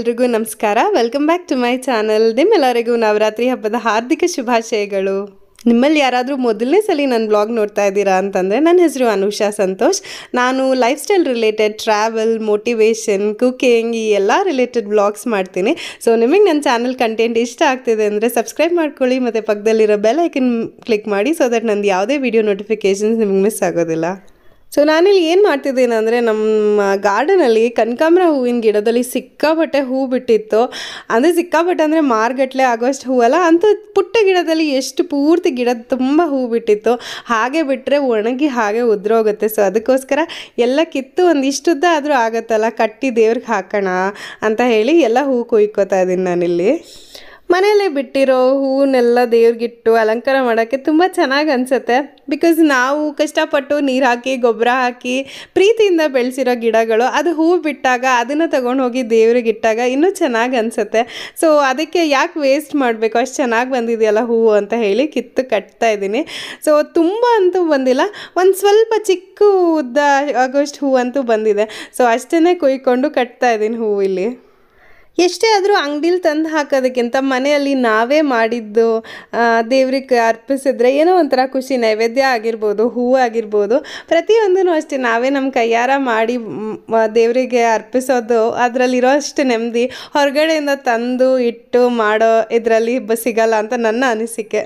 ಎಲ್ರಿಗೂ ನಮಸ್ಕಾರ. Welcome back to my channel. ನಿಮ್ಮೆಲ್ಲರಿಗೂ ನವರಾತ್ರಿ ಹಬ್ಬದ ಹಾರ್ದಿಕ ಶುಭಾಶಯಗಳು. ನಿಮ್ಮಲ್ಲಿ ಯಾರಾದರೂ ಮೊದಲನೇ ಸಲ ನನ್ನ ಬ್ಲಾಗ್ ನೋಡ್ತಾ ಇದ್ದೀರಾ ಅಂತಂದರೆ, ನನ್ನ ಹೆಸರು ಅನುಷಾ ಸಂತೋಷ್. ನಾನು lifestyle related, travel, motivation, cooking ಈ ಎಲ್ಲ ರಿಲೇಟೆಡ್ ಬ್ಲಾಗ್ಸ್ ಮಾಡ್ತೀನಿ. ಸೊ ನಿಮಗೆ ನನ್ನ ಚಾನಲ್ ಕಂಟೆಂಟ್ ಇಷ್ಟ ಆಗ್ತಿದೆ ಅಂದರೆ ಸಬ್ಸ್ಕ್ರೈಬ್ ಮಾಡ್ಕೊಳ್ಳಿ ಮತ್ತು ಪಕ್ಕದಲ್ಲಿರೋ ಬೆಲ್ ಐಕನ್ ಕ್ಲಿಕ್ ಮಾಡಿ, ಸೊ ದಟ್ ನಂದು ಯಾವುದೇ ವಿಡಿಯೋ ನೋಟಿಫಿಕೇಷನ್ಸ್ ನಿಮಗೆ ಮಿಸ್ ಆಗೋದಿಲ್ಲ. ಸೊ ನಾನಿಲ್ಲಿ ಏನು ಮಾಡ್ತಿದ್ದೀನಿ ಅಂದರೆ, ನಮ್ಮ ಗಾರ್ಡನಲ್ಲಿ ಕನಕಾಂಬರ ಹೂವಿನ ಗಿಡದಲ್ಲಿ ಸಿಕ್ಕಾಪಟ್ಟೆ ಹೂ ಬಿಟ್ಟಿತ್ತು. ಅಂದರೆ ಸಿಕ್ಕಾಪಟ್ಟೆ ಅಂದರೆ ಮಾರ್ಗಟ್ಲೆ ಆಗೋಷ್ಟು ಹೂವಲ್ಲ, ಅಂಥ ಪುಟ್ಟ ಗಿಡದಲ್ಲಿ ಎಷ್ಟು ಪೂರ್ತಿ ಗಿಡ ತುಂಬ ಹೂ ಬಿಟ್ಟಿತ್ತು. ಹಾಗೆ ಬಿಟ್ಟರೆ ಒಣಗಿ ಹಾಗೆ ಉದ್ರೋಗುತ್ತೆ. ಸೊ ಅದಕ್ಕೋಸ್ಕರ ಎಲ್ಲ ಕಿತ್ತು ಒಂದಿಷ್ಟುದ್ದ ಆದರೂ ಆಗುತ್ತಲ್ಲ, ಕಟ್ಟಿ ದೇವ್ರಿಗೆ ಹಾಕೋಣ ಅಂತ ಹೇಳಿ ಎಲ್ಲ ಹೂ ಕೊಯ್ಕೋತಾ ಇದ್ದೀನಿ ನಾನಿಲ್ಲಿ. ಮನೆಯಲ್ಲೇ ಬಿಟ್ಟಿರೋ ಹೂವನ್ನೆಲ್ಲ ದೇವ್ರಿಗಿಟ್ಟು ಅಲಂಕಾರ ಮಾಡೋಕ್ಕೆ ತುಂಬ ಚೆನ್ನಾಗಿ ಅನಿಸುತ್ತೆ. ಬಿಕಾಸ್ ನಾವು ಕಷ್ಟಪಟ್ಟು ನೀರು ಹಾಕಿ ಗೊಬ್ಬರ ಹಾಕಿ ಪ್ರೀತಿಯಿಂದ ಬೆಳೆಸಿರೋ ಗಿಡಗಳು, ಅದು ಹೂವು ಬಿಟ್ಟಾಗ ಅದನ್ನು ತಗೊಂಡು ಹೋಗಿ ದೇವ್ರಿಗೆ ಇಟ್ಟಾಗ ಇನ್ನೂ ಚೆನ್ನಾಗಿ ಅನಿಸುತ್ತೆ. ಸೊ ಅದಕ್ಕೆ ಯಾಕೆ ವೇಸ್ಟ್ ಮಾಡಬೇಕು, ಅಷ್ಟು ಚೆನ್ನಾಗಿ ಬಂದಿದೆಯಲ್ಲ ಹೂವು ಅಂತ ಹೇಳಿ ಕಿತ್ತು ಕಟ್ತಾ ಇದ್ದೀನಿ. ಸೊ ತುಂಬ ಅಂತೂ ಬಂದಿಲ್ಲ, ಒಂದು ಸ್ವಲ್ಪ ಚಿಕ್ಕ ಉದ್ದ ಆಗೋಷ್ಟು ಹೂವು ಅಂತೂ ಬಂದಿದೆ. ಸೊ ಅಷ್ಟನ್ನೇ ಕೊಯ್ಕೊಂಡು ಕಟ್ತಾ ಇದ್ದೀನಿ ಹೂವು ಇಲ್ಲಿ. ಎಷ್ಟೇ ಆದರೂ ಅಂಗಡಿಲಿ ತಂದು ಹಾಕೋದಕ್ಕಿಂತ ಮನೆಯಲ್ಲಿ ನಾವೇ ಮಾಡಿದ್ದು ದೇವ್ರಿಗೆ ಅರ್ಪಿಸಿದ್ರೆ ಏನೋ ಒಂಥರ ಖುಷಿ. ನೈವೇದ್ಯ ಆಗಿರ್ಬೋದು, ಹೂವು ಆಗಿರ್ಬೋದು, ಪ್ರತಿಯೊಂದೂ ಅಷ್ಟೇ ನಾವೇ ನಮ್ಮ ಕೈಯಾರ ಮಾಡಿ ದೇವರಿಗೆ ಅರ್ಪಿಸೋದು, ಅದರಲ್ಲಿರೋ ಅಷ್ಟು ನೆಮ್ಮದಿ ಹೊರಗಡೆಯಿಂದ ತಂದು ಇಟ್ಟು ಮಾಡೋ ಇದರಲ್ಲಿ ಸಿಗಲ್ಲ ಅಂತ ನನ್ನ ಅನಿಸಿಕೆ.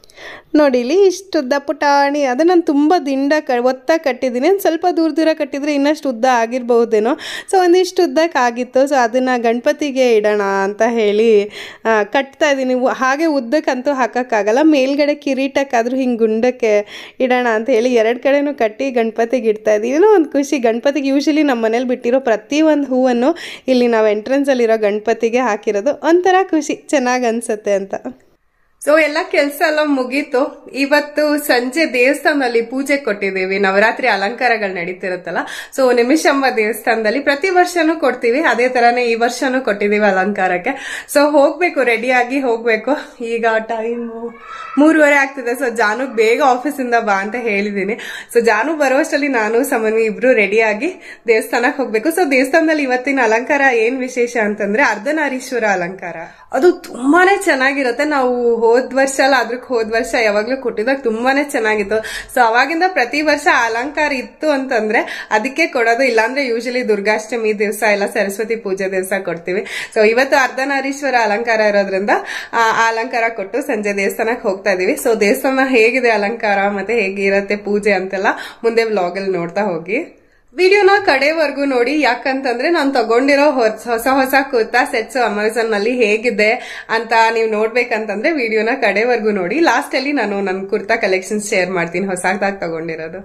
ನೋಡಿ ಇಲ್ಲಿ ಇಷ್ಟು ಉದ್ದ ಪುಟಾಣಿ, ಅದು ನಾನು ತುಂಬ ದಿಂಡ ಒತ್ತ ಕಟ್ಟಿದ್ದೀನಿ. ಒಂದು ಸ್ವಲ್ಪ ದೂರ ಕಟ್ಟಿದರೆ ಇನ್ನಷ್ಟು ಉದ್ದ ಆಗಿರ್ಬಹುದೇನೋ. ಸೊ ಒಂದಿಷ್ಟು ಉದ್ದಕ್ಕಾಗಿತ್ತು. ಸೊ ಅದನ್ನು ಗಣಪತಿಗೆ ಇಡೋಣ ಅಂತ ಹೇಳಿ ಕಟ್ತಾ ಇದ್ದೀನಿ. ಹಾಗೆ ಉದ್ದಕ್ಕಂತೂ ಹಾಕೋಕ್ಕಾಗಲ್ಲ, ಮೇಲ್ಗಡೆ ಕಿರೀಟಕ್ಕಾದರೂ ಹಿಂಗೆ ಗುಂಡಕ್ಕೆ ಇಡೋಣ ಅಂತ ಹೇಳಿ ಎರಡು ಕಡೆನೂ ಕಟ್ಟಿ ಗಣಪತಿಗೆ ಇಡ್ತಾ ಇದ್ದೀವಿ. ಏನೋ ಒಂದು ಖುಷಿ. ಗಣಪತಿಗೆ ಯೂಶ್ವಲಿ ನಮ್ಮ ಮನೇಲಿ ಬಿಟ್ಟಿರೋ ಪ್ರತಿಯೊಂದು ಹೂವನ್ನು ಇಲ್ಲಿ ನಾವು ಎಂಟ್ರೆನ್ಸಲ್ಲಿರೋ ಗಣಪತಿಗೆ ಹಾಕಿರೋದು ಒಂಥರ ಖುಷಿ, ಚೆನ್ನಾಗಿ ಅನಿಸುತ್ತೆ ಅಂತ. ಸೊ ಎಲ್ಲ ಕೆಲಸ ಎಲ್ಲ ಮುಗೀತು. ಇವತ್ತು ಸಂಜೆ ದೇವಸ್ಥಾನದಲ್ಲಿ ಪೂಜೆ ಕೊಟ್ಟಿದ್ದೀವಿ. ನವರಾತ್ರಿ ಅಲಂಕಾರಗಳು ನಡೀತಿರುತ್ತಲ್ಲ, ಸೊ ನಿಮಿಷಂಬ ದೇವಸ್ಥಾನದಲ್ಲಿ ಪ್ರತಿ ವರ್ಷನೂ ಕೊಡ್ತೀವಿ. ಅದೇ ತರಾನೇ ಈ ವರ್ಷನೂ ಕೊಟ್ಟಿದ್ದೀವಿ ಅಲಂಕಾರಕ್ಕೆ. ಸೊ ಹೋಗ್ಬೇಕು, ರೆಡಿಯಾಗಿ ಹೋಗ್ಬೇಕು. ಈಗ ಟೈಮು 3:30 ಆಗ್ತಿದೆ. ಸೊ ಜಾನು ಬೇಗ ಆಫೀಸಿಂದ ಬಾ ಅಂತ ಹೇಳಿದ್ದೀನಿ. ಸೊ ಜಾನು ಬರುವಷ್ಟರಲ್ಲಿ ನಾನು ಸಮನ್ವಿ ಇಬ್ರು ರೆಡಿಯಾಗಿ ದೇವಸ್ಥಾನಕ್ಕೆ ಹೋಗ್ಬೇಕು. ಸೊ ದೇವಸ್ಥಾನದಲ್ಲಿ ಇವತ್ತಿನ ಅಲಂಕಾರ ಏನ್ ವಿಶೇಷ ಅಂತಂದ್ರೆ ಅರ್ಧನಾರೀಶ್ವರ ಅಲಂಕಾರ. ಅದು ತುಂಬಾನೇ ಚೆನ್ನಾಗಿರುತ್ತೆ. ನಾವು ಹೋದ್ ವರ್ಷ ಅಲ್ಲ, ಅದಕ್ಕೆ ಹೋದ್ ವರ್ಷ ಯಾವಾಗ್ಲೂ ಕೊಟ್ಟಿದಾಗ ತುಂಬಾನೇ ಚೆನ್ನಾಗಿತ್ತು. ಸೊ ಅವಾಗಿಂದ ಪ್ರತಿ ವರ್ಷ ಅಲಂಕಾರ ಇತ್ತು ಅಂತಂದ್ರೆ ಅದಕ್ಕೆ ಕೊಡೋದು. ಇಲ್ಲಾಂದ್ರೆ ಯೂಶಲಿ ದುರ್ಗಾಷ್ಟಮಿ ದಿವಸ ಇಲ್ಲ ಸರಸ್ವತಿ ಪೂಜೆ ದಿವಸ ಕೊಡ್ತೀವಿ. ಸೊ ಇವತ್ತು ಅರ್ಧನಾರೀಶ್ವರ ಅಲಂಕಾರ ಇರೋದ್ರಿಂದ ಆ ಅಲಂಕಾರ ಕೊಟ್ಟು ಸಂಜೆ ದೇವಸ್ಥಾನಕ್ಕೆ ಹೋಗ್ತಾ ಇದೀವಿ. ಸೊ ದೇವಸ್ಥಾನ ಹೇಗಿದೆ ಅಲಂಕಾರ ಮತ್ತೆ ಹೇಗಿರತ್ತೆ ಪೂಜೆ ಅಂತೆಲ್ಲ ಮುಂದೆ ವ್ಲಾಗ್ ಅಲ್ಲಿ ನೋಡ್ತಾ ಹೋಗಿ. ವಿಡಿಯೋನ ಕಡೆವರೆಗೂ ನೋಡಿ, ಯಾಕಂತಂದ್ರೆ ನಾನು ತಗೊಂಡಿರೋ ಹೊಸ ಕುರ್ತಾ ಸೆಟ್ಸ್ ಅಮೆಝಾನ್ ನಲ್ಲಿ ಹೇಗಿದೆ ಅಂತ ನೀವು ನೋಡ್ಬೇಕಂತಂದ್ರೆ ವಿಡಿಯೋನ ಕಡೆವರೆಗೂ ನೋಡಿ. ಲಾಸ್ಟ್ ಅಲ್ಲಿ ನಾನು ನನ್ನ ಕುರ್ತಾ ಕಲೆಕ್ಷನ್ ಶೇರ್ ಮಾಡ್ತೀನಿ, ಹೊಸದಾಗಿ ತಗೊಂಡಿರೋದು.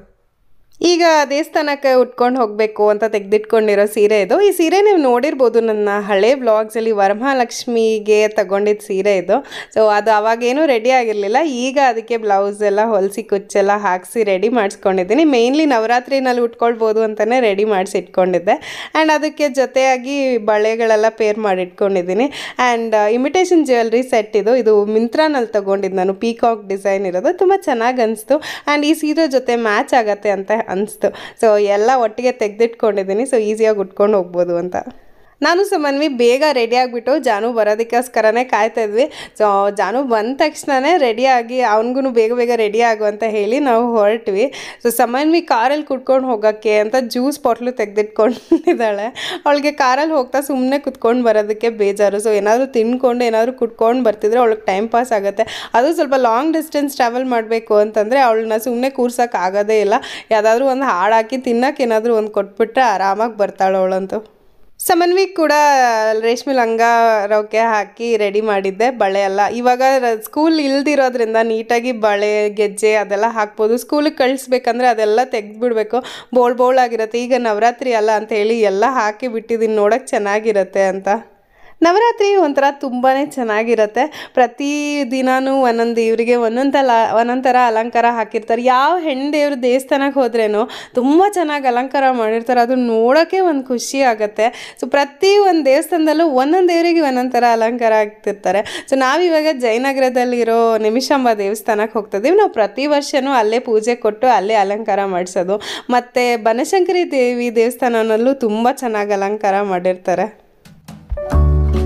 ಈಗ ದೇವಸ್ಥಾನಕ್ಕೆ ಉಟ್ಕೊಂಡು ಹೋಗಬೇಕು ಅಂತ ತೆಗೆದಿಟ್ಕೊಂಡಿರೋ ಸೀರೆ ಇದು. ಈ ಸೀರೆ ನೀವು ನೋಡಿರ್ಬೋದು ನನ್ನ ಹಳೆ ವ್ಲಾಗ್ಸಲ್ಲಿ, ವರಮಹಾಲಕ್ಷ್ಮಿಗೆ ತಗೊಂಡಿದ್ದ ಸೀರೆ ಇದು. ಸೊ ಅದು ಅವಾಗೇನೂ ರೆಡಿ ಆಗಿರಲಿಲ್ಲ. ಈಗ ಅದಕ್ಕೆ ಬ್ಲೌಸ್ ಎಲ್ಲ ಹೊಲಿಸಿ ಕುಚ್ಚೆಲ್ಲ ಹಾಕಿಸಿ ರೆಡಿ ಮಾಡಿಸ್ಕೊಂಡಿದ್ದೀನಿ. ಮೇಯ್ನ್ಲಿ ನವರಾತ್ರಿನಲ್ಲಿ ಉಟ್ಕೊಳ್ಬೋದು ಅಂತಲೇ ರೆಡಿ ಮಾಡಿಸಿ ಇಟ್ಕೊಂಡಿದ್ದೆ. ಆ್ಯಂಡ್ ಅದಕ್ಕೆ ಜೊತೆಯಾಗಿ ಬಳೆಗಳೆಲ್ಲ ಪೇರ್ ಮಾಡಿ ಇಟ್ಕೊಂಡಿದ್ದೀನಿ. ಆ್ಯಂಡ್ ಇಮಿಟೇಷನ್ ಜ್ಯುವೆಲ್ರಿ ಸೆಟ್ ಇದು ಮಿಂತ್ರಾನಲ್ಲಿ ತಗೊಂಡಿದ್ದು ನಾನು. ಪೀಕಾಕ್ ಡಿಸೈನ್ ಇರೋದು ತುಂಬ ಚೆನ್ನಾಗಿ ಅನಿಸ್ತು. ಆ್ಯಂಡ್ ಈ ಸೀರೆ ಜೊತೆ ಮ್ಯಾಚ್ ಆಗುತ್ತೆ ಅಂತ ಅನಿಸ್ತು. ಸೊ ಎಲ್ಲ ಒಟ್ಟಿಗೆ ತೆಗೆದಿಟ್ಕೊಂಡಿದ್ದೀನಿ. ಸೊ ಈಸಿಯಾಗಿ ಉಟ್ಕೊಂಡು ಹೋಗ್ಬೋದು ಅಂತ. ನಾನು ಸಮನ್ವಿ ಬೇಗ ರೆಡಿ ಆಗಿಬಿಟ್ಟು ಜಾನು ಬರೋದಕ್ಕೋಸ್ಕರನೇ ಕಾಯ್ತಾ ಇದ್ವಿ. ಸೊ ಜಾನು ಬಂದ ತಕ್ಷಣವೇ ರೆಡಿಯಾಗಿ ಅವನಿಗೂ ಬೇಗ ರೆಡಿ ಆಗು ಅಂತ ಹೇಳಿ ನಾವು ಹೊರಟ್ವಿ. ಸೊ ಸಮನ್ವಿ ಕಾರಲ್ಲಿ ಕುಟ್ಕೊಂಡು ಹೋಗೋಕ್ಕೆ ಅಂತ ಜ್ಯೂಸ್ ಬಾಟ್ಲು ತೆಗೆದಿಟ್ಕೊಂಡಿದ್ದಾಳೆ. ಅವಳಿಗೆ ಕಾರಲ್ಲಿ ಹೋಗ್ತಾ ಸುಮ್ಮನೆ ಕುತ್ಕೊಂಡು ಬರೋದಕ್ಕೆ ಬೇಜಾರು. ಸೊ ಏನಾದರೂ ತಿನ್ಕೊಂಡು ಏನಾದರೂ ಕುಟ್ಕೊಂಡು ಬರ್ತಿದ್ರೆ ಅವಳಿಗೆ ಟೈಮ್ ಪಾಸ್ ಆಗುತ್ತೆ. ಅದು ಸ್ವಲ್ಪ ಲಾಂಗ್ ಡಿಸ್ಟೆನ್ಸ್ ಟ್ರಾವೆಲ್ ಮಾಡಬೇಕು ಅಂತಂದರೆ ಅವಳನ್ನ ಸುಮ್ಮನೆ ಕೂರ್ಸೋಕೆ ಆಗೋದೇ ಇಲ್ಲ. ಯಾವುದಾದ್ರೂ ಒಂದು ಹಾಡು ಹಾಕಿ ತಿನ್ನೋಕೆ ಏನಾದರೂ ಒಂದು ಕೊಟ್ಬಿಟ್ರೆ ಆರಾಮಾಗಿ ಬರ್ತಾಳೆ ಅವಳಂತೂ. ಸಮನ್ವಿ ಕೂಡ ರೇಷ್ಮೆ ಲಂಗ ರೌಕೆ ಹಾಕಿ ರೆಡಿ ಮಾಡಿದ್ದೆ. ಬಳೆ ಎಲ್ಲ ಇವಾಗ ಸ್ಕೂಲ್ ಇಲ್ದಿರೋದ್ರಿಂದ ನೀಟಾಗಿ ಬಳೆ ಗೆಜ್ಜೆ ಅದೆಲ್ಲ ಹಾಕ್ಬೋದು. ಸ್ಕೂಲಿಗೆ ಕಳಿಸ್ಬೇಕಂದ್ರೆ ಅದೆಲ್ಲ ತೆಗೆದ್ಬಿಡ್ಬೇಕು, ಬೋಳ್ ಆಗಿರುತ್ತೆ. ಈಗ ನವರಾತ್ರಿ ಅಲ್ಲ ಅಂತ ಹೇಳಿ ಎಲ್ಲ ಹಾಕಿ ಬಿಟ್ಟಿದ್ದೀನಿ, ನೋಡೋಕ್ಕೆ ಚೆನ್ನಾಗಿರುತ್ತೆ ಅಂತ. ನವರಾತ್ರಿ ಒಂಥರ ತುಂಬಾ ಚೆನ್ನಾಗಿರುತ್ತೆ. ಪ್ರತಿ ದಿನಾನೂ ಒಂದೊಂದು ದೇವರಿಗೆ ಒಂದೊಂದು ಥರ ಅಲಂಕಾರ ಹಾಕಿರ್ತಾರೆ. ಯಾವ ಹೆಣ್ಣು ದೇವ್ರ ದೇವಸ್ಥಾನಕ್ಕೆ ಹೋದ್ರೇನು ತುಂಬ ಚೆನ್ನಾಗಿ ಅಲಂಕಾರ ಮಾಡಿರ್ತಾರೆ. ಅದು ನೋಡೋಕ್ಕೆ ಒಂದು ಖುಷಿ ಆಗುತ್ತೆ. ಸೊ ಪ್ರತಿ ಒಂದು ದೇವಸ್ಥಾನದಲ್ಲೂ ಒಂದೊಂದು ದೇವರಿಗೆ ಒಂದೊಂದು ಥರ ಅಲಂಕಾರ ಆಗ್ತಿರ್ತಾರೆ. ಸೊ ನಾವಿವಾಗ ಜಯನಗರದಲ್ಲಿರೋ ನಿಮಿಷಾಂಬ ದೇವಸ್ಥಾನಕ್ಕೆ ಹೋಗ್ತಿದ್ದೀವಿ. ನಾವು ಪ್ರತಿ ವರ್ಷವೂ ಅಲ್ಲೇ ಪೂಜೆ ಕೊಟ್ಟು ಅಲ್ಲೇ ಅಲಂಕಾರ ಮಾಡಿಸೋದು. ಮತ್ತು ಬನಶಂಕರಿ ದೇವಿ ದೇವಸ್ಥಾನದಲ್ಲೂ ತುಂಬ ಚೆನ್ನಾಗಿ ಅಲಂಕಾರ ಮಾಡಿರ್ತಾರೆ.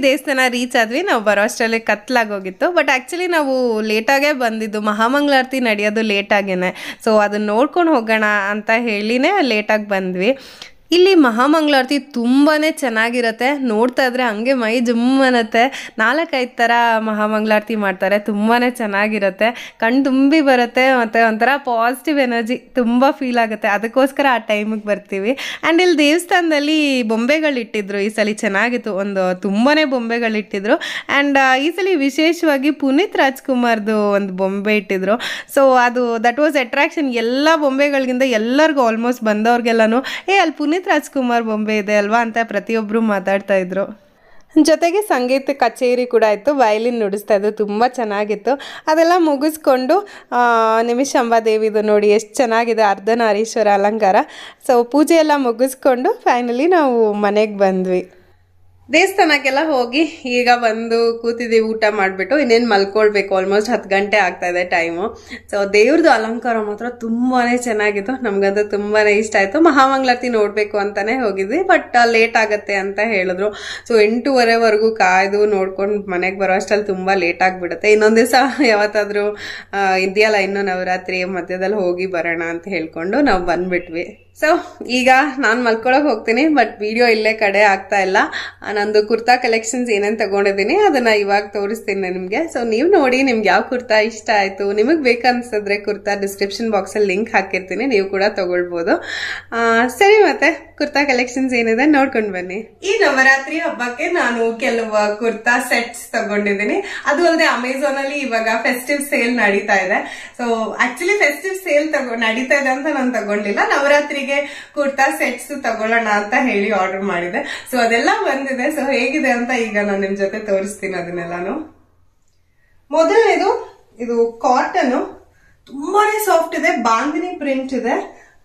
ದೇವಸ್ಥಾನ ರೀಚ್ ಆದ್ವಿ. ನಾವು ಬರೋ ಅಷ್ಟರಲ್ಲಿ ಕತ್ಲಾಗೋಗಿತ್ತು. ಬಟ್ ಆ್ಯಕ್ಚುಲಿ ನಾವು ಲೇಟಾಗೇ ಬಂದಿದ್ದು, ಮಹಾಮಂಗಳಾರತಿ ನಡೆಯೋದು ಲೇಟಾಗೇನೆ. ಸೊ ಅದನ್ನ ನೋಡ್ಕೊಂಡು ಹೋಗೋಣ ಅಂತ ಹೇಳಿನೇ ಲೇಟಾಗಿ ಬಂದ್ವಿ. ಇಲ್ಲಿ ಮಹಾಮಂಗಳಾರತಿ ತುಂಬಾ ಚೆನ್ನಾಗಿರುತ್ತೆ. ನೋಡ್ತಾ ಇದ್ರೆ ಹಂಗೆ ಮೈ ಜುಮ್ ಅನ್ನತ್ತೆ. 4-5 ಥರ ಮಹಾಮಂಗಳಾರತಿ ಮಾಡ್ತಾರೆ. ತುಂಬಾ ಚೆನ್ನಾಗಿರುತ್ತೆ, ಕಣ್ಣು ತುಂಬಿ ಬರುತ್ತೆ, ಮತ್ತು ಒಂಥರ ಪಾಸಿಟಿವ್ ಎನರ್ಜಿ ತುಂಬ ಫೀಲ್ ಆಗುತ್ತೆ. ಅದಕ್ಕೋಸ್ಕರ ಆ ಟೈಮಿಗೆ ಬರ್ತೀವಿ. ಆ್ಯಂಡ್ ಇಲ್ಲಿ ದೇವಸ್ಥಾನದಲ್ಲಿ ಬೊಂಬೆಗಳಿಟ್ಟಿದ್ರು. ಈ ಸಲ ಚೆನ್ನಾಗಿತ್ತು, ಒಂದು ತುಂಬಾ ಬೊಂಬೆಗಳಿಟ್ಟಿದ್ರು. ಆ್ಯಂಡ್ ಈ ಸಲ ವಿಶೇಷವಾಗಿ ಪುನೀತ್ ರಾಜ್ಕುಮಾರ್ದು ಒಂದು ಬೊಂಬೆ ಇಟ್ಟಿದ್ರು. ಸೊ ಅದು ದಟ್ ವಾಸ್ ಅಟ್ರಾಕ್ಷನ್. ಎಲ್ಲ ಬೊಂಬೆಗಳಿಗಿಂತ ಎಲ್ಲರಿಗೂ ಆಲ್ಮೋಸ್ಟ್ ಬಂದವ್ರಿಗೆಲ್ಲನೂ ಅಲ್ಲಿ ಪುನೀತ್ ರಾಜ್ಕುಮಾರ್ ಬೊಂಬೆ ಇದೆ ಅಲ್ವಾ ಅಂತ ಪ್ರತಿಯೊಬ್ಬರು ಮಾತಾಡ್ತಾ ಇದ್ರು. ಜೊತೆಗೆ ಸಂಗೀತ ಕಚೇರಿ ಕೂಡ ಇತ್ತು, ವಯಲಿನ್ ನುಡಿಸ್ತಾ ಇದ್ರು, ತುಂಬ ಚೆನ್ನಾಗಿತ್ತು. ಅದೆಲ್ಲ ಮುಗಿಸ್ಕೊಂಡು ನಿಮಿಷಾಂಬಾ ದೇವಿದು ನೋಡಿ ಎಷ್ಟು ಚೆನ್ನಾಗಿದೆ, ಅರ್ಧನಾರೀಶ್ವರ ಅಲಂಕಾರ. ಸೊ ಪೂಜೆ ಎಲ್ಲ ಮುಗಿಸ್ಕೊಂಡು ಫೈನಲಿ ನಾವು ಮನೆಗೆ ಬಂದ್ವಿ. ದೇವಸ್ಥಾನಕ್ಕೆಲ್ಲ ಹೋಗಿ ಈಗ ಬಂದು ಕೂತಿದ್ದೀವಿ ಊಟ ಮಾಡಿಬಿಟ್ಟು. ಇನ್ನೇನು ಮಲ್ಕೊಳ್ಬೇಕು. ಆಲ್ಮೋಸ್ಟ್ 10 ಗಂಟೆ ಆಗ್ತಾ ಇದೆ ಟೈಮು. ಸೊ ದೇವ್ರದ್ದು ಅಲಂಕಾರ ಮಾತ್ರ ತುಂಬಾ ಚೆನ್ನಾಗಿತ್ತು. ನಮ್ಗಂತೂ ತುಂಬಾ ಇಷ್ಟ ಆಯಿತು. ಮಹಾಮಂಗಳಾರತಿ ನೋಡಬೇಕು ಅಂತಾನೆ ಹೋಗಿದ್ವಿ, ಬಟ್ ಲೇಟ್ ಆಗುತ್ತೆ ಅಂತ ಹೇಳಿದ್ರು. ಸೊ 8:30ವರೆಗೂ ಕಾಯ್ದು ನೋಡ್ಕೊಂಡು ಮನೆಗೆ ಬರೋ ಅಷ್ಟರಲ್ಲಿ ತುಂಬ ಲೇಟ್ ಆಗಿಬಿಡುತ್ತೆ. ಇನ್ನೊಂದು ದಿವಸ ಯಾವತ್ತಾದರೂ ಇದೆಯಲ್ಲ ಇನ್ನೂ ನವರಾತ್ರಿ ಮಧ್ಯದಲ್ಲಿ ಹೋಗಿ ಬರೋಣ ಅಂತ ಹೇಳ್ಕೊಂಡು ನಾವು ಬಂದ್ಬಿಟ್ವಿ. ಸೊ ಈಗ ನಾನು ಮಲ್ಕೊಳಕ್ಕೆ ಹೋಗ್ತೀನಿ, ಬಟ್ ವಿಡಿಯೋ ಇಲ್ಲೇ ಕಡೆ ಆಗ್ತಾ ಇಲ್ಲ. ನಂದು ಕುರ್ತಾ ಕಲೆಕ್ಷನ್ಸ್ ಏನೇನು ತಗೊಂಡಿದ್ದೀನಿ ಅದನ್ನ ಇವಾಗ ತೋರಿಸ್ತೀನಿ ನಿಮಗೆ. ಸೊ ನೀವು ನೋಡಿ ನಿಮ್ಗೆ ಯಾವ ಕುರ್ತಾ ಇಷ್ಟ ಆಯಿತು, ನಿಮಗೆ ಬೇಕನ್ಸಿದ್ರೆ ಕುರ್ತಾ ಡಿಸ್ಕ್ರಿಪ್ಷನ್ ಬಾಕ್ಸಲ್ಲಿ ಲಿಂಕ್ ಹಾಕಿರ್ತೀನಿ, ನೀವು ಕೂಡ ತಗೊಳ್ಬೋದು. ಸರಿ, ಮತ್ತೆ ಕುರ್ತಾ ಕಲೆಕ್ಷನ್ಸ್ ಏನಿದೆ ನೋಡ್ಕೊಂಡು ಬನ್ನಿ. ಈ ನವರಾತ್ರಿ ಹಬ್ಬಕ್ಕೆ ನಾನು ಕೆಲವು ಕುರ್ತಾ ಸೆಟ್ಸ್ ತಗೊಂಡಿದ್ದೀನಿ. ಅದು ಅಲ್ಲದೆ ಅಮೆಝಾನ್ ಅಲ್ಲಿ ಇವಾಗ ಫೆಸ್ಟಿವ್ ಸೇಲ್ ನಡೀತಾ ಇದೆ. ಸೊ ಆಕ್ಚುಲಿ ಫೆಸ್ಟಿವ್ ಸೇಲ್ ನಡೀತಾ ಇದೆ ಅಂತ ನಾನು ತಗೊಂಡಿಲ್ಲ, ನವರಾತ್ರಿಗೆ ಕುರ್ತಾ ಸೆಟ್ಸ್ ತಗೊಳ್ಳೋಣ ಅಂತ ಹೇಳಿ ಆರ್ಡರ್ ಮಾಡಿದೆ. ಸೊ ಅದೆಲ್ಲ ಬಂದಿದೆ. ಸೊ ಹೇಗಿದೆ ಅಂತ ಈಗ ನಾನು ನಿಮ್ ಜೊತೆ ತೋರಿಸ್ತೀನಿ ಅದನ್ನೆಲ್ಲಾನು. ಮೊದಲನೇದು ಇದು ಕಾಟನ್, ತುಂಬಾನೇ ಸಾಫ್ಟ್ ಇದೆ, ಬಾಂದಿನಿ ಪ್ರಿಂಟ್ ಇದೆ,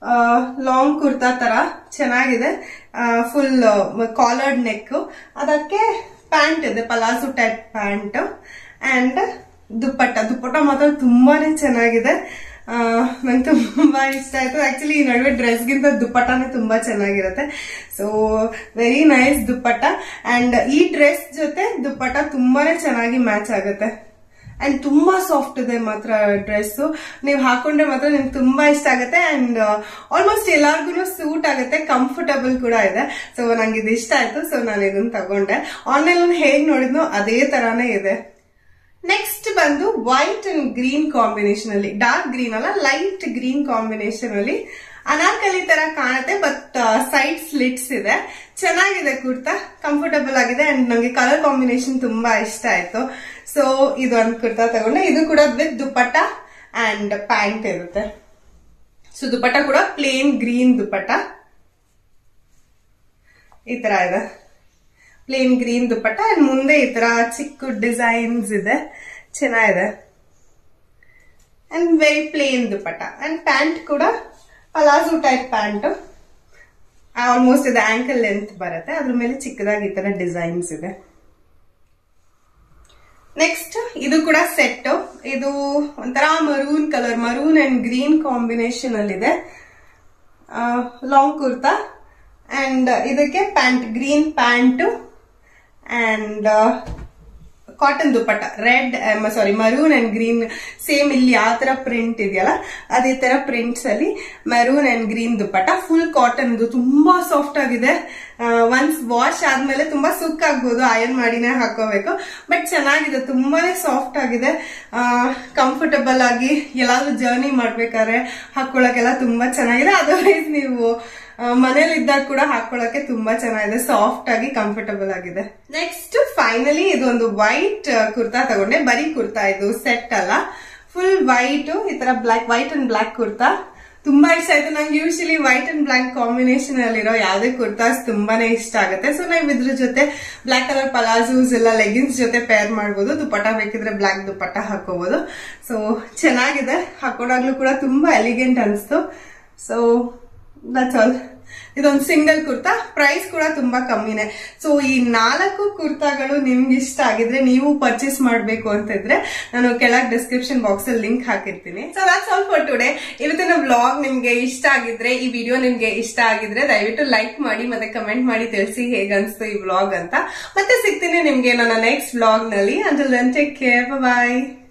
ಲಾಂಗ್ ಕುರ್ತಾ ತರ ಚೆನ್ನಾಗಿದೆ. ಫುಲ್ ಕಾಲರ್ಡ್ ನೆಕ್, ಅದಕ್ಕೆ ಪ್ಯಾಂಟ್ ಇದೆ, palazzo type pant. And dupatta ಮಾತ್ರ ತುಂಬಾನೇ ಚೆನ್ನಾಗಿದೆ. ನಂಗೆ ತುಂಬಾ ಇಷ್ಟ ಆಯ್ತು. ಆಕ್ಚುಲಿ ಈ ನಡುವೆ ಡ್ರೆಸ್ಗಿಂತ ದುಪ್ಪಟ್ಟನೇ ತುಂಬಾ ಚೆನ್ನಾಗಿರುತ್ತೆ. So very nice dupatta. And ಈ ಡ್ರೆಸ್ ಜೊತೆ ದುಪ್ಪಟ್ಟ ತುಂಬಾನೇ ಚೆನ್ನಾಗಿ ಮ್ಯಾಚ್ ಆಗುತ್ತೆ. ಅಂಡ್ ತುಂಬಾ ಸಾಫ್ಟ್ ಇದೆ ಮಾತ್ರ ಡ್ರೆಸ್. ನೀವು ಹಾಕೊಂಡ್ರೆ ಮಾತ್ರ ನಿಮ್ಗೆ ತುಂಬಾ ಇಷ್ಟ ಆಗುತ್ತೆ. ಅಂಡ್ ಆಲ್ಮೋಸ್ಟ್ ಎಲ್ಲಾರ್ಗು ಸೂಟ್ ಆಗುತ್ತೆ, ಕಂಫರ್ಟಬಲ್ ಕೂಡ ಇದೆ. ಸೊ ನಂಗೆ ಇದು ಇಷ್ಟ ಆಯ್ತು. ಸೊ ನಾನು ಇದನ್ನ ತಗೊಂಡೆ. ಆನ್ಲೈನ್ ಹೇಗ್ ನೋಡಿದ್ನೋ ಅದೇ ತರಾನೇ ಇದೆ. ನೆಕ್ಸ್ಟ್ ಬಂದು ವೈಟ್ ಅಂಡ್ ಗ್ರೀನ್ ಕಾಂಬಿನೇಷನ್ ಅಲ್ಲಿ, ಡಾರ್ಕ್ ಗ್ರೀನ್ ಅಲ್ಲ, ಲೈಟ್ ಗ್ರೀನ್ ಕಾಂಬಿನೇಷನ್ ಅಲ್ಲಿ ಅನಾರ್ಕಲಿ ತರ ಕಾಣುತ್ತೆ. ಬಟ್ ಸೈಡ್ ಸ್ಲಿಟ್ಸ್ ಇದೆ, ಚೆನ್ನಾಗಿದೆ ಕುರ್ತಾ, ಕಂಫರ್ಟಬಲ್ ಆಗಿದೆ. ಅಂಡ್ ನಂಗೆ ಕಲರ್ ಕಾಂಬಿನೇಷನ್ ತುಂಬಾ ಇಷ್ಟ ಆಯ್ತು. ಸೊ ಇದು ಒಂದು ಕುರ್ತಾ ತಗೊಂಡೆ. ಇದು ಕೂಡ ವಿತ್ ದುಪ್ಪಟ್ಟ ಅಂಡ್ ಪ್ಯಾಂಟ್ ಇರುತ್ತೆ. ಸೊ ದುಪ್ಪಟ್ಟ ಕೂಡ ಪ್ಲೇನ್ ಗ್ರೀನ್ ದುಪ್ಪಟ್ಟ ಈ ತರ ಇದೆ, ಪ್ಲೇನ್ ಗ್ರೀನ್ ದುಪ್ಪಟ್ಟ. ಅಂಡ್ ಮುಂದೆ ಈ ತರ ಚಿಕ್ಕ ಡಿಸೈನ್ಸ್ ಇದೆ, ಚೆನ್ನಾಗಿದೆ. And very plain dupatta. And pant ಕೂಡ ಪಲಾಜೋ ಟೈಪ್ ಪ್ಯಾಂಟ್, ಆಲ್ಮೋಸ್ಟ್ ಇದು ಆಂಕಲ್ ಲೆಂತ್ ಬರುತ್ತೆ. ಅದ್ರ ಮೇಲೆ ಚಿಕ್ಕದಾಗಿ ಈ ತರ ಡಿಸೈನ್ಸ್ ಇದೆ. ನೆಕ್ಸ್ಟ್ ಇದು ಕೂಡ ಸೆಟ್. ಇದು ಒಂಥರ maroon colour, maroon and green combination ಅಲ್ಲಿ ಇದೆ. ಲಾಂಗ್ ಕುರ್ತಾ ಅಂಡ್ ಇದಕ್ಕೆ pant, green pant and cotton dupatta, red maroon and green same ಇಲ್ಲಿ ಯಾವ ತರ ಪ್ರಿಂಟ್ ಇದೆಯಲ್ಲ ಅದೇ ತರ ಪ್ರಿಂಟ್ಸ್ ಅಲ್ಲಿ maroon and green dupatta. Full cotton, ತುಂಬಾ ಸಾಫ್ಟ್ ಆಗಿದೆ. ಒನ್ಸ್ ವಾಶ್ ಆದ್ಮೇಲೆ ತುಂಬಾ ಸುಕ್ ಆಗ್ಬೋದು, ಐರನ್ ಮಾಡಿನೇ ಹಾಕೋಬೇಕು. ಬಟ್ ಚೆನ್ನಾಗಿದೆ, ತುಂಬಾನೇ ಸಾಫ್ಟ್ ಆಗಿದೆ, ಕಂಫರ್ಟಬಲ್ ಆಗಿ ಎಲ್ಲಾದ್ರೂ ಜರ್ನಿ ಮಾಡ್ಬೇಕಾದ್ರೆ ಹಾಕೊಳಕ್ಕೆಲ್ಲ ತುಂಬಾ ಚೆನ್ನಾಗಿದೆ. ಅದರ್ವೈಸ್ ನೀವು ಮನೇಲಿ ಇದ್ದಾಗ ಕೂಡ ಹಾಕೊಳ್ಳಕ್ಕೆ ತುಂಬಾ ಚೆನ್ನಾಗಿದೆ, ಸಾಫ್ಟ್ ಆಗಿ ಕಂಫರ್ಟಬಲ್ ಆಗಿದೆ. ನೆಕ್ಸ್ಟ್ ಫೈನಲಿ ಇದೊಂದು ವೈಟ್ ಕುರ್ತಾ ತಗೊಂಡೆ. ಬರೀ ಕುರ್ತಾ, ಇದು ಸೆಟ್ ಅಲ್ಲ, ಫುಲ್ ವೈಟ್, ಈ ತರ black, white and black kurta ತುಂಬಾ ಇಷ್ಟ ಆಯ್ತು. ನಂಗೆ usually white and black combination ಅಲ್ಲಿರೋ ಯಾವ್ದೇ ಕುರ್ತಾಸ್ ತುಂಬಾನೇ ಇಷ್ಟ ಆಗುತ್ತೆ. ಸೊ ನಾವ್ ಇದ್ರ ಜೊತೆ ಬ್ಲಾಕ್ ಕಲರ್ ಪಲಾಜೋಸ್ ಎಲ್ಲ ಲೆಗಿನ್ಸ್ ಜೊತೆ ಪೇರ್ ಮಾಡ್ಬೋದು. ದುಪ್ಪಟ್ಟ ಬೇಕಿದ್ರೆ ಬ್ಲಾಕ್ ದುಪ್ಪಟ್ಟ ಹಾಕೋಬಹುದು. ಸೊ ಚೆನ್ನಾಗಿದೆ, ಹಾಕೊಂಡಾಗ್ಲೂ ಕೂಡ ತುಂಬಾ ಎಲಿಗೆಂಟ್ ಅನ್ಸ್ತು. So that's all. ಇದೊಂದು ಸಿಂಗಲ್ ಕುರ್ತಾ, ಪ್ರೈಸ್ ಕೂಡ ತುಂಬಾ ಕಮ್ಮಿನೇ. ಸೊ ಈ 4 ಕುರ್ತಾಗಳು ನಿಮ್ಗೆ ಇಷ್ಟ ಆಗಿದ್ರೆ, ನೀವು ಪರ್ಚೇಸ್ ಮಾಡ್ಬೇಕು ಅಂತಿದ್ರೆ ನಾನು ಕೆಳಗೆ ಡಿಸ್ಕ್ರಿಪ್ಷನ್ ಬಾಕ್ಸ್ ಅಲ್ಲಿ ಲಿಂಕ್ ಹಾಕಿರ್ತೀನಿ. So that's all for today. ಇವತ್ತಿನ ವ್ಲಾಗ್ ನಿಮ್ಗೆ ಇಷ್ಟ ಆಗಿದ್ರೆ, ಈ ವಿಡಿಯೋ ನಿಮ್ಗೆ ಇಷ್ಟ ಆಗಿದ್ರೆ ದಯವಿಟ್ಟು ಲೈಕ್ ಮಾಡಿ ಮತ್ತೆ ಕಮೆಂಟ್ ಮಾಡಿ ತಿಳಿಸಿ ಹೇಗನ್ಸ್ತು ಈ ವ್ಲಾಗ್ ಅಂತ. ಮತ್ತೆ ಸಿಗ್ತೀನಿ ನಿಮ್ಗೆ ನನ್ನ ನೆಕ್ಸ್ಟ್ ವ್ಲಾಗ್ ನಲ್ಲಿ. ಅಂಟಿಲ್ ದೆನ್ ಟೇಕ್ ಕೇರ್, ಬಾಯ್.